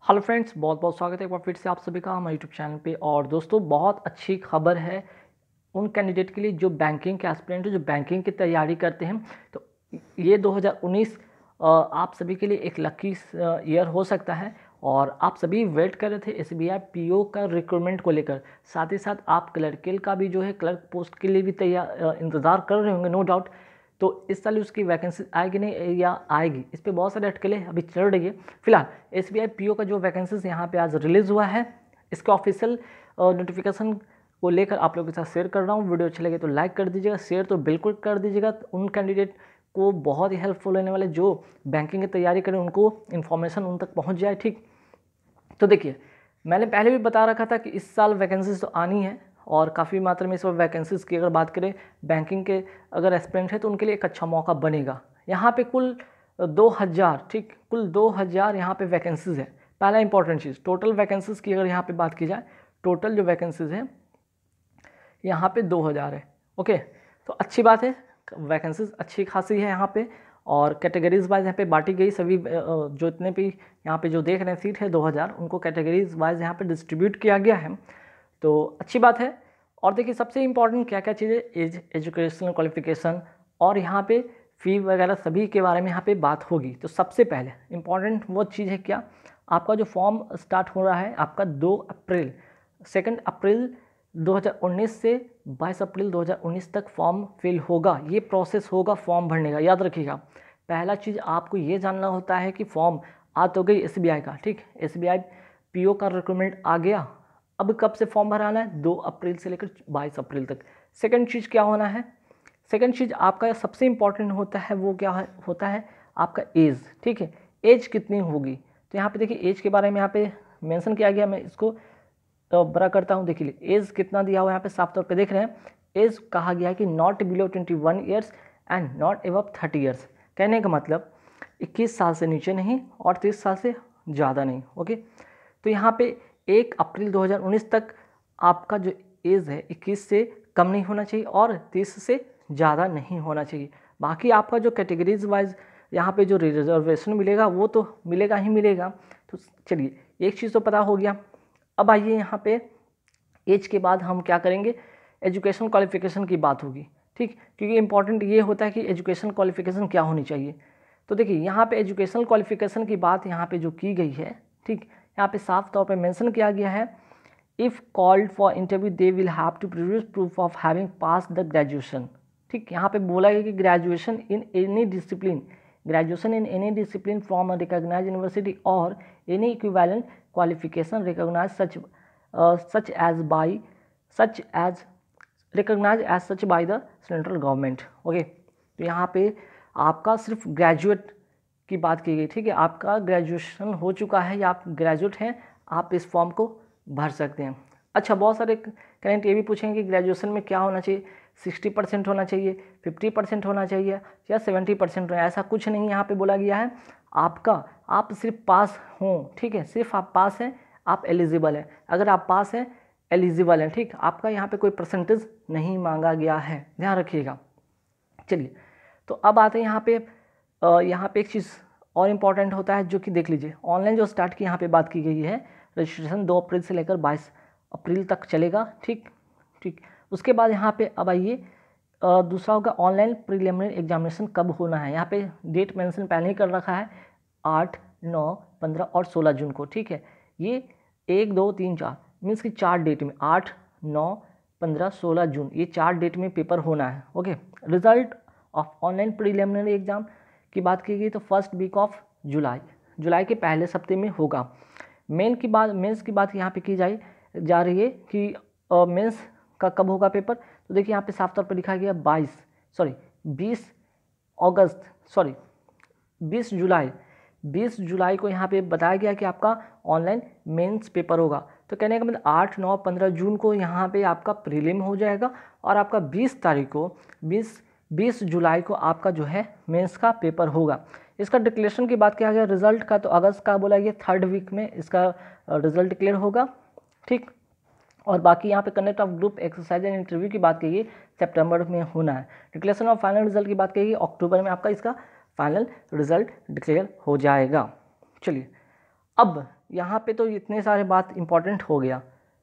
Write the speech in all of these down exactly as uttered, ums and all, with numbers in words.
Hello friends, बहुत बहुत स्वागत है एक बार फिर से आप सभी का हमारे यूट्यूब चैनल पे। और दोस्तों, बहुत अच्छी खबर है उन कैंडिडेट के लिए जो बैंकिंग के एस्पिरेंट है, जो बैंकिंग की तैयारी करते हैं। तो ये दो हज़ार उन्नीस आप सभी के लिए एक लकी ईयर हो सकता है। और आप सभी वेट कर रहे थे एसबीआई पीओ का रिक्रूटमेंट को लेकर। साथ ही साथ आप क्लर्कल का भी जो है क्लर्क पोस्ट के लिए भी तैयार इंतज़ार कर रहे होंगे, नो डाउट। तो इस साल उसकी वैकेंसी आएगी नहीं या आएगी, इस पर बहुत सारे अटकलें अभी चल रही है। फिलहाल एसबीआई पीओ का जो वैकेंसीज यहाँ पे आज रिलीज़ हुआ है, इसके ऑफिशियल नोटिफिकेशन को लेकर आप लोगों के साथ शेयर कर रहा हूँ। वीडियो अच्छे लगे तो लाइक कर दीजिएगा, शेयर तो बिल्कुल कर दीजिएगा। उन कैंडिडेट को बहुत ही हेल्पफुल होने वाले जो बैंकिंग की तैयारी करें, उनको इन्फॉर्मेशन उन तक पहुँच जाए। ठीक, तो देखिए, मैंने पहले भी बता रखा था कि इस साल वैकेंसीज तो आनी है और काफ़ी मात्रा में इस बार वैकेंसीज की अगर बात करें बैंकिंग के अगर एस्पिरेंट है तो उनके लिए एक अच्छा मौका बनेगा। यहाँ पे कुल दो हज़ार ठीक कुल दो हज़ार यहाँ पे वैकेंसीज है। पहला इंपॉर्टेंट चीज़, टोटल वैकेंसीज की अगर यहाँ पे बात की जाए, टोटल जो वैकेंसीज है यहाँ पे दो हज़ार है। ओके, तो अच्छी बात है, वैकेंसीज अच्छी खासी है यहाँ पे। और कैटेगरीज वाइज यहाँ पे बांटी गई, सभी जो इतने भी यहाँ पे जो देख रहे हैं सीट है दो हज़ार, उनको कैटेगरीज वाइज यहाँ पे डिस्ट्रीब्यूट किया गया है। तो अच्छी बात है। और देखिए, सबसे इम्पॉर्टेंट क्या क्या चीज़ें, एज, एजुकेशनल क्वालिफिकेशन और यहाँ पे फ़ी वगैरह सभी के बारे में यहाँ पे बात होगी। तो सबसे पहले इम्पॉर्टेंट वो चीज़ है क्या, आपका जो फॉर्म स्टार्ट हो रहा है आपका दो अप्रैल सेकेंड अप्रैल दो हज़ार उन्नीस से बाईस अप्रैल दो हज़ार उन्नीस तक फॉर्म फिल होगा। ये प्रोसेस होगा फॉर्म भरने का, याद रखिएगा। पहला चीज़ आपको ये जानना होता है कि फॉर्म आ तो गई एसबीआई का, ठीक, एसबीआई पीओ का रिक्रूटमेंट आ गया। अब कब से फॉर्म भराना है, दो अप्रैल से लेकर बाईस अप्रैल तक। सेकंड चीज़ क्या होना है, सेकंड चीज़ आपका सबसे इम्पॉर्टेंट होता है वो क्या है, होता है आपका एज। ठीक है, एज कितनी होगी। तो यहाँ पे देखिए एज के बारे में यहाँ पे मेंशन किया गया, मैं इसको तो बड़ा करता हूँ। देखिए एज कितना दिया हुआ है यहाँ पे साफ तौर पे देख रहे हैं। एज कहा गया है कि not below twenty one years and not above thirty years. कहने का मतलब इक्कीस साल से नीचे नहीं और तीस साल से ज़्यादा नहीं। ओके, तो यहाँ पे एक अप्रैल दो हज़ार उन्नीस तक आपका जो एज है इक्कीस से कम नहीं होना चाहिए और तीस से ज़्यादा नहीं होना चाहिए। बाकी आपका जो कैटेगरीज वाइज यहाँ पे जो रिजर्वेशन मिलेगा वो तो मिलेगा ही मिलेगा। तो चलिए, एक चीज़ तो पता हो गया। अब आइए यहाँ पे एज के बाद हम क्या करेंगे, एजुकेशन क्वालिफिकेशन की बात होगी। ठीक, क्योंकि इंपॉर्टेंट ये होता है कि एजुकेशन क्वालिफिकेशन क्या होनी चाहिए। तो देखिए यहाँ पे एजुकेशनल क्वालिफिकेशन की बात यहाँ पे जो की गई है, ठीक, यहाँ पे साफ तौर पे मेंशन किया गया है, if called for interview they will have to produce proof of having pass the graduation. ठीक, यहाँ पे बोला गया कि graduation in any discipline graduation in any discipline from a recognised university और any equivalent qualification recognise such such as by such as recognise as such by the central government. Okay, तो यहाँ पे आपका सिर्फ ग्रेजुएट की बात की गई। ठीक है, आपका ग्रेजुएशन हो चुका है या आप ग्रेजुएट हैं, आप इस फॉर्म को भर सकते हैं। अच्छा, बहुत सारे कैंडिडेट ये भी पूछेंगे कि ग्रेजुएशन में क्या होना चाहिए, सिक्सटी परसेंट होना चाहिए, फिफ्टी परसेंट होना चाहिए या सेवेंटी परसेंट होना, ऐसा कुछ नहीं यहाँ पे बोला गया है। आपका आप सिर्फ पास हों, ठीक है, सिर्फ आप पास हैं, आप एलिजिबल हैं। अगर आप पास हैं, एलिजिबल हैं, ठीक, आपका यहाँ पे कोई परसेंटेज नहीं मांगा गया है, ध्यान रखिएगा। चलिए, तो अब आते हैं यहाँ पे यहाँ पे एक चीज़ और इम्पॉर्टेंट होता है जो कि देख लीजिए, ऑनलाइन जो स्टार्ट की यहाँ पे बात की गई है, रजिस्ट्रेशन दो अप्रैल से लेकर बाईस अप्रैल तक चलेगा। ठीक ठीक उसके बाद यहाँ पे अब आइए, दूसरा होगा ऑनलाइन प्रीलिमिनरी एग्जामिनेशन कब होना है। यहाँ पे डेट मेंशन पहले ही कर रखा है, आठ नौ पंद्रह और सोलह जून को। ठीक है, ये एक दो तीन चार मीन्स कि चार डेट में, आठ नौ पंद्रह सोलह जून, ये चार डेट में पेपर होना है। Okay, result of online preliminary exam की बात की गई तो फर्स्ट वीक ऑफ जुलाई जुलाई के पहले सप्ताह में होगा। मेन की बात मेंस की बात यहाँ पे की जाए जा रही है कि मेंस का कब होगा पेपर। तो देखिए यहाँ पे साफ तौर पर लिखा गया बाईस सॉरी बीस अगस्त सॉरी बीस जुलाई बीस जुलाई को यहाँ पे बताया गया कि आपका ऑनलाइन मेंस पेपर होगा। तो कहने का मतलब आठ नौ पंद्रह जून को यहाँ पे आपका प्रीलिम हो जाएगा और आपका बीस तारीख को बीस बीस जुलाई को आपका जो है मेंस का पेपर होगा। इसका डिक्लेरेशन की बात किया गया रिजल्ट का, तो अगस्त का बोला गया थर्ड वीक में इसका रिजल्ट डिक्लेयर होगा। ठीक, और बाकी यहाँ पे conduct of group exercise and interview की बात की गई सितंबर में होना है। डिक्लेरेशन ऑफ फाइनल रिजल्ट की बात की गई अक्टूबर में आपका इसका फाइनल रिजल्ट डिक्लेयर हो जाएगा। चलिए, अब यहाँ पे तो इतने सारे बात इंपॉर्टेंट हो गया।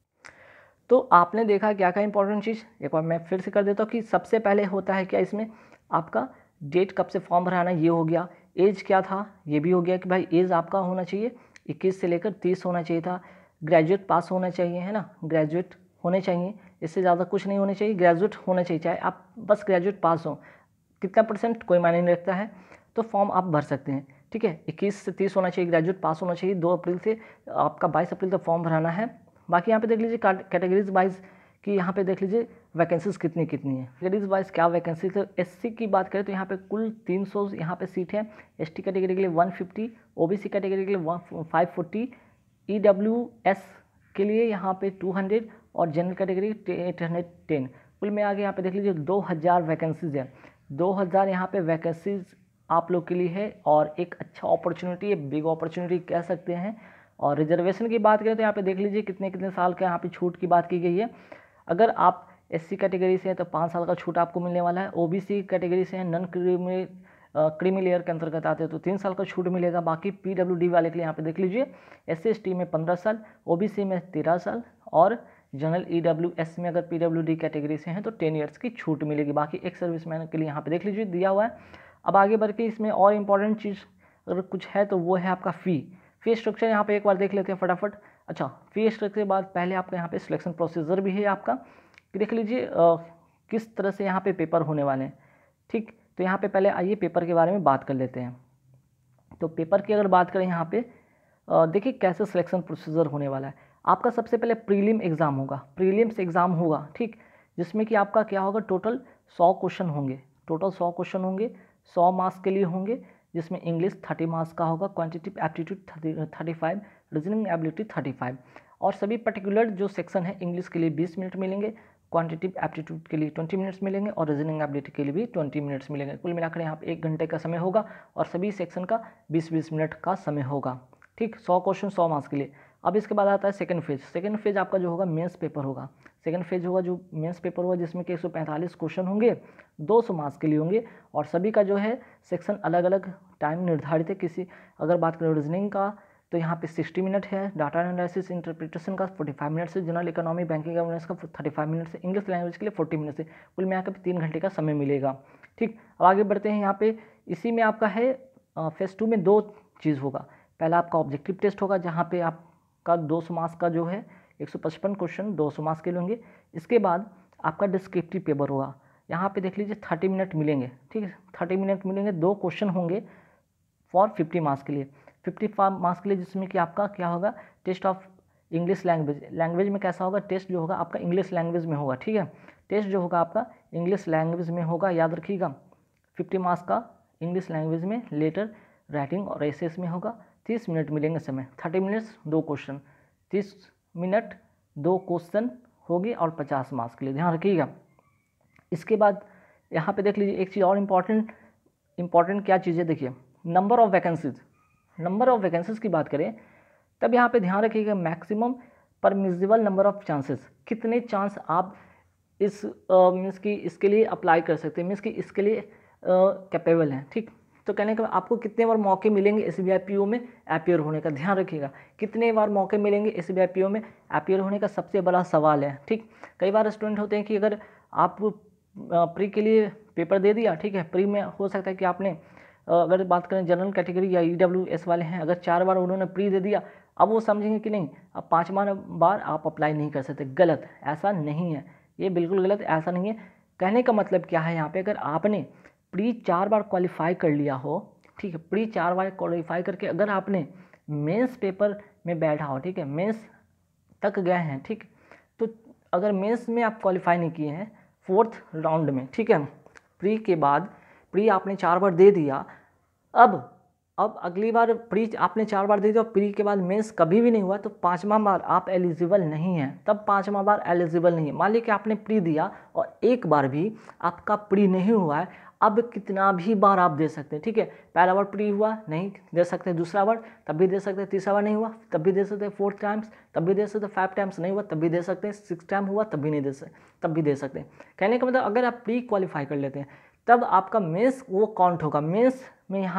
तो आपने देखा क्या क्या इंपॉर्टेंट चीज़, एक बार मैं फिर से कर देता हूँ कि सबसे पहले होता है क्या इसमें आपका डेट कब से फॉर्म भराना, ये हो गया। एज क्या था, ये भी हो गया कि भाई एज आपका होना चाहिए इक्कीस से लेकर तीस होना चाहिए था। ग्रेजुएट पास होना चाहिए, है ना, ग्रेजुएट होने चाहिए, इससे ज़्यादा कुछ नहीं होना चाहिए, ग्रेजुएट होना चाहिए, चाहे आप बस ग्रेजुएट पास हो, कितना परसेंट कोई मायने नहीं रखता है, तो फॉर्म आप भर सकते हैं। ठीक है, इक्कीस से तीस होना चाहिए, ग्रेजुएट पास होना चाहिए, दो अप्रैल से आपका बाईस अप्रैल तक फॉर्म भराना है। बाकी यहाँ पे देख लीजिए कैटेगरीज वाइज कि यहाँ पे देख लीजिए वैकेंसीज कितनी कितनी है, कैटेगरीज वाइज क्या वैकेंसी। तो एससी की बात करें तो यहाँ पे कुल तीन सौ यहाँ पे सीट है, एसटी कैटेगरी के लिए एक सौ पचास, ओबीसी कैटेगरी के लिए पाँच सौ चालीस, ईडब्ल्यूएस के लिए यहाँ पे दो सौ और जनरल कैटेगरी आठ सौ दस। कुल में आगे यहाँ पे देख लीजिए दो हज़ार वैकेंसीज है, दो हज़ार यहाँ पे वैकेंसीज आप लोग के लिए है और एक अच्छा अपॉर्चुनिटी है, बिग अपॉर्चुनिटी कह सकते हैं। और रिजर्वेशन की बात करें तो यहाँ पे देख लीजिए कितने कितने साल का यहाँ पे छूट की बात की गई है। अगर आप एससी कैटेगरी से हैं तो पाँच साल का छूट आपको मिलने वाला है, ओबीसी कैटेगरी से हैं, नॉन क्रीमी क्रीमी लेयर के अंतर्गत आते हैं तो तीन साल का छूट मिलेगा। बाकी पीडब्ल्यूडी वाले के लिए यहाँ पे देख लीजिए एससी एसटी में पंद्रह साल, ओबीसी में तेरह साल और जनरल ईडब्ल्यूएस में अगर पीडब्ल्यूडी कैटेगरी से हैं तो टेन ईयर्स की छूट मिलेगी। बाकी एक सर्विसमैन के लिए यहाँ पे देख लीजिए दिया हुआ है। अब आगे बढ़ के इसमें और इम्पॉर्टेंट चीज़ अगर कुछ है तो वो है आपका फ़ी फी स्ट्रक्चर यहाँ पे एक बार देख लेते हैं फटाफट। अच्छा, फी स्ट्रक्चर के बाद पहले आपका यहाँ पे सिलेक्शन प्रोसीजर भी है आपका, देख लीजिए किस तरह से यहाँ पे पेपर होने वाले हैं। ठीक, तो यहाँ पे पहले आइए पेपर के बारे में बात कर लेते हैं। तो पेपर की अगर बात करें यहाँ पे देखिए कैसे सिलेक्शन प्रोसीजर होने वाला है। आपका सबसे पहले प्रीलिम एग्ज़ाम होगा, प्रीलिम्स एग्ज़ाम होगा, ठीक, जिसमें कि आपका क्या होगा टोटल सौ क्वेश्चन होंगे, टोटल सौ क्वेश्चन होंगे, सौ मार्क्स के लिए होंगे, जिसमें इंग्लिश थर्टी मार्क्स का होगा, quantitative aptitude thirty five, reasoning ability thirty five और सभी पर्टिकुलर जो सेक्शन है इंग्लिश के लिए बीस मिनट मिलेंगे, क्वांटिटेटिव एप्टीट्यूड के लिए ट्वेंटी मिनट्स मिलेंगे और रीजनिंग एबिलिटी के लिए भी ट्वेंटी मिनट्स मिलेंगे। कुल मिलाकर यहाँ पे एक घंटे का समय होगा और सभी सेक्शन का बीस बीस मिनट का समय होगा। ठीक, सौ क्वेश्चन सौ मार्क्स के लिए। अब इसके बाद आता है सेकंड फेज। सेकंड फेज आपका जो होगा मेंस पेपर होगा। सेकंड फेज होगा जो मेंस पेपर होगा जिसमें कि एक सौ पैंतालीस क्वेश्चन होंगे, दो सौ मार्क्स के लिए होंगे और सभी का जो है सेक्शन अलग अलग टाइम निर्धारित है। किसी अगर बात करें रीजनिंग का तो यहाँ पे साठ मिनट है, डाटा एनालिसिस इंटरप्रिटेशन का पैंतालीस मिनट से, जनरल इकोनॉमी बैंकिंग गवर्नेंस का पैंतीस मिनट से, इंग्लिश लैंग्वेज के लिए चालीस मिनट से, कुल में आकर तीन घंटे का समय मिलेगा। ठीक, अब आगे बढ़ते हैं। यहाँ पे इसी में आपका है फेज टू में दो चीज़ होगा। पहला आपका ऑब्जेक्टिव टेस्ट होगा जहाँ पे आपका दो सौ मार्क्स का जो है एक सौ पचपन क्वेश्चन दो सौ मार्क्स के लिए होंगे। इसके बाद आपका डिस्क्रिप्टिव पेपर होगा, यहाँ पे देख लीजिए तीस मिनट मिलेंगे। ठीक है, तीस मिनट मिलेंगे, दो क्वेश्चन होंगे फॉर पचास मार्क्स के लिए, पचास मार्क्स के लिए, जिसमें कि आपका क्या होगा test of English language. Language में कैसा होगा टेस्ट जो होगा आपका इंग्लिश लैंग्वेज में होगा। ठीक है, टेस्ट जो होगा आपका इंग्लिश लैंग्वेज में होगा, याद रखिएगा पचास मार्क्स का इंग्लिश लैंग्वेज में, लेटर राइटिंग और एसेस में होगा। तीस मिनट मिलेंगे समय, तीस मिनट्स दो क्वेश्चन, तीस मिनट दो क्वेश्चन होगी और पचास मार्क्स के लिए, ध्यान रखिएगा। इसके बाद यहाँ पे देख लीजिए एक चीज़ और इम्पॉर्टेंट इम्पॉर्टेंट क्या चीज़ है, देखिए number of vacancies. Number of vacancies की बात करें तब यहाँ पे ध्यान रखिएगा maximum permissible number of chances, कितने चांस आप इस मीन्स की इसके लिए अप्लाई कर सकते हैं, मीन्स कि इसके लिए कैपेबल हैं। ठीक, तो कहने का आपको कितने बार मौके मिलेंगे एसबीआई पीओ में अपीयर होने का, ध्यान रखिएगा कितने बार मौके मिलेंगे एसबीआई पीओ में अपीयर होने का सबसे बड़ा सवाल है। ठीक, कई बार स्टूडेंट होते हैं कि अगर आप प्री के लिए पेपर दे दिया, ठीक है, प्री में हो सकता है कि आपने अगर बात करें जनरल कैटेगरी या ईडब्ल्यूएस वाले हैं, अगर चार बार उन्होंने प्री दे दिया, अब वो समझेंगे कि नहीं अब पाँचवा बार आप अप्लाई नहीं कर सकते। गलत, ऐसा नहीं है, ये बिल्कुल गलत, ऐसा नहीं है। कहने का मतलब क्या है यहाँ पे, अगर आपने प्री चार बार क्वालिफाई कर लिया हो, ठीक है, प्री चार बार क्वालिफाई करके अगर आपने मेंस पेपर में बैठा हो, ठीक है, मेंस तक गए हैं, ठीक, तो अगर मेंस में आप क्वालिफाई नहीं किए हैं फोर्थ राउंड में, ठीक है, प्री के बाद प्री आपने चार बार दे दिया, अब अब अगली बार प्री आपने चार बार दे दिया, प्री के बाद मेंस कभी भी नहीं हुआ, तो पाँचवा बार आप एलिजिबल नहीं हैं, तब पाँचवा बार एलिजिबल नहीं है। मान लीजिए कि आपने प्री दिया और एक बार भी आपका प्री नहीं हुआ है, अब कितना भी बार आप दे सकते हैं। ठीक है, पहला बार प्री हुआ नहीं दे सकते, दूसरा बार तब भी दे सकते हैं, तीसरा बार नहीं हुआ तब भी दे सकते हैं, फोर्थ टाइम्स तब भी दे सकते हैं, फाइव टाइम्स नहीं हुआ तब भी दे सकते हैं, सिक्स टाइम हुआ तब भी नहीं दे सकते तब भी दे सकते हैं। कहने का मतलब अगर आप प्री क्वालिफाई कर लेते हैं तब आपका मेंस वो काउंट होगा। मेंस में यहाँ पे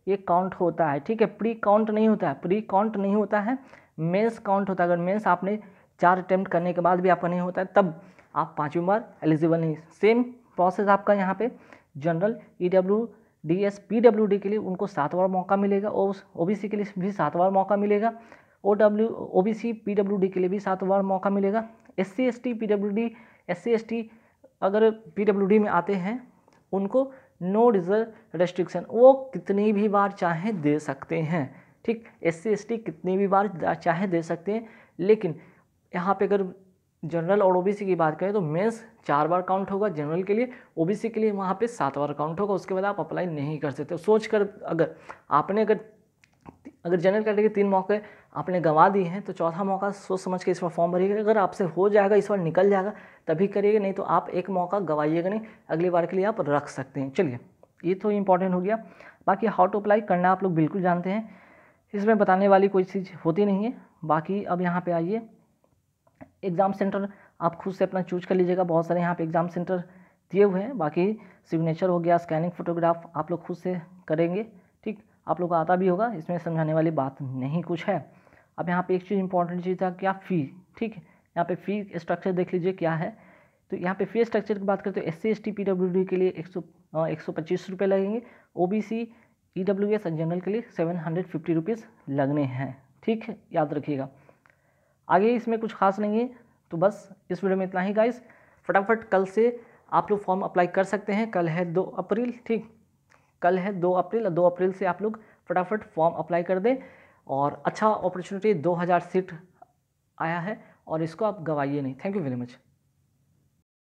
ये काउंट होता है, ठीक है। प्री काउंट नहीं होता है, प्री काउंट नहीं होता है, मेंस काउंट होता है। अगर मेंस आपने चार अटेम्प्ट करने के बाद भी आपका नहीं होता है तब आप पाँचवीं बार एलिजिबल नहीं। सेम प्रोसेस आपका यहाँ पे general, E W D S, P W D के लिए उनको सात बार मौका मिलेगा और ओ बी सी के लिए भी सात बार मौका मिलेगा। O W O B C P W D के लिए भी सात बार मौका मिलेगा। S C S T P W D S C S T अगर पी डब्ल्यू डी में आते हैं उनको नो रिजर्व रेस्ट्रिक्शन, वो कितनी भी बार चाहे दे सकते हैं, ठीक। एस सी एस टी कितनी भी बार चाहे दे सकते हैं, लेकिन यहाँ पे अगर जनरल और ओबीसी की बात करें तो मेंस चार बार काउंट होगा जनरल के लिए, ओबीसी के लिए वहाँ पे सात बार काउंट होगा। उसके बाद आप अप्लाई नहीं कर सकते। सोच कर अगर आपने अगर अगर जनरल कैटेगरी तीन मौके आपने गंवा दिए हैं तो चौथा मौका सोच समझ के इस बार फॉर्म भरिएगा। अगर आपसे हो जाएगा, इस बार निकल जाएगा तभी करिएगा, नहीं तो आप एक मौका गंवाइएगा नहीं, अगली बार के लिए आप रख सकते हैं। चलिए, ये तो इम्पॉर्टेंट हो गया। बाकी हाउ टू अप्लाई करना आप लोग बिल्कुल जानते हैं, इसमें बताने वाली कोई चीज़ होती नहीं है। बाकी अब यहाँ पे आइए, एग्ज़ाम सेंटर आप खुद से अपना चूज कर लीजिएगा। बहुत सारे यहाँ पे एग्ज़ाम सेंटर दिए हुए हैं। बाकी सिग्नेचर हो गया, स्कैनिंग फोटोग्राफ आप लोग खुद से करेंगे, ठीक। आप लोग को आता भी होगा, इसमें समझाने वाली बात नहीं कुछ है। अब यहाँ पे एक चीज़ इंपॉर्टेंट चीज़ था, क्या फ़ी, ठीक है। यहाँ पे फ़ी स्ट्रक्चर देख लीजिए क्या है। तो यहाँ पे फ़ी स्ट्रक्चर की बात करें तो S C S T P W D के लिए एक सौ एक सौ पच्चीस रुपये लगेंगे, O B C E W S general के लिए सेवन हंड्रेड फिफ्टी रुपीज़ लगने हैं, ठीक है, याद रखिएगा। आगे इसमें कुछ खास नहीं है, तो बस इस वीडियो में इतना ही गाइस। फटाफट कल से आप लोग फॉर्म अप्लाई कर सकते हैं। कल है दो अप्रैल, ठीक, कल है दो अप्रैल, दो अप्रैल से आप लोग फटाफट फॉर्म अप्लाई कर दें। और अच्छा अपॉर्चुनिटी दो हज़ार सीट आया है और इसको आप गवाइए नहीं। Thank you very much.